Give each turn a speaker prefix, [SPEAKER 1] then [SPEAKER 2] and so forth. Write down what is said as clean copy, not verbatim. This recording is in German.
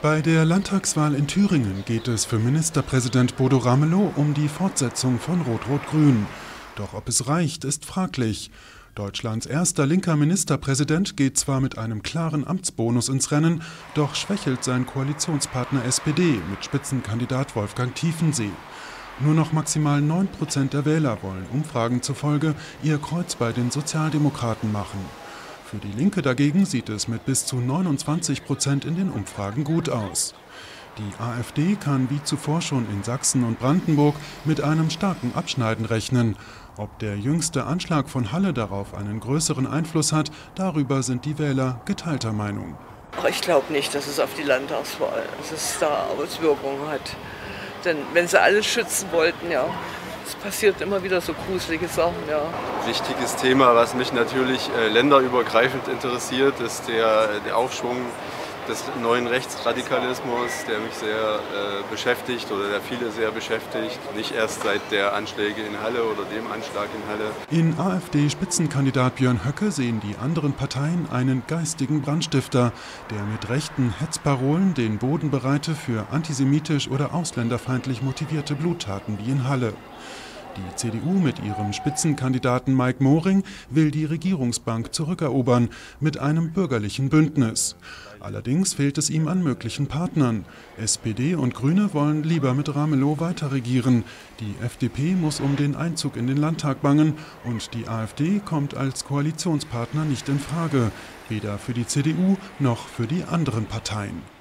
[SPEAKER 1] Bei der Landtagswahl in Thüringen geht es für Ministerpräsident Bodo Ramelow um die Fortsetzung von Rot-Rot-Grün. Doch ob es reicht, ist fraglich. Deutschlands erster linker Ministerpräsident geht zwar mit einem klaren Amtsbonus ins Rennen, doch schwächelt sein Koalitionspartner SPD mit Spitzenkandidat Wolfgang Tiefensee. Nur noch maximal 9% der Wähler wollen Umfragen zufolge ihr Kreuz bei den Sozialdemokraten machen. Für die Linke dagegen sieht es mit bis zu 29% in den Umfragen gut aus. Die AfD kann wie zuvor schon in Sachsen und Brandenburg mit einem starken Abschneiden rechnen. Ob der jüngste Anschlag von Halle darauf einen größeren Einfluss hat, darüber sind die Wähler geteilter Meinung.
[SPEAKER 2] Ich glaube nicht, dass es auf die Landtagswahl, dass es da Auswirkungen hat. Denn wenn sie alles schützen wollten, ja, es passiert immer wieder so gruselige Sachen, ja.
[SPEAKER 3] Wichtiges Thema, was mich natürlich länderübergreifend interessiert, ist der Aufschwung des neuen Rechtsradikalismus, der mich sehr beschäftigt oder der viele sehr beschäftigt. Nicht erst seit der Anschläge in Halle oder dem Anschlag in Halle.
[SPEAKER 1] In AfD-Spitzenkandidat Björn Höcke sehen die anderen Parteien einen geistigen Brandstifter, der mit rechten Hetzparolen den Boden bereite für antisemitisch oder ausländerfeindlich motivierte Bluttaten wie in Halle. Die CDU mit ihrem Spitzenkandidaten Mike Moring will die Regierungsbank zurückerobern mit einem bürgerlichen Bündnis. Allerdings fehlt es ihm an möglichen Partnern. SPD und Grüne wollen lieber mit Ramelow weiter regieren. Die FDP muss um den Einzug in den Landtag bangen und die AfD kommt als Koalitionspartner nicht in Frage, weder für die CDU noch für die anderen Parteien.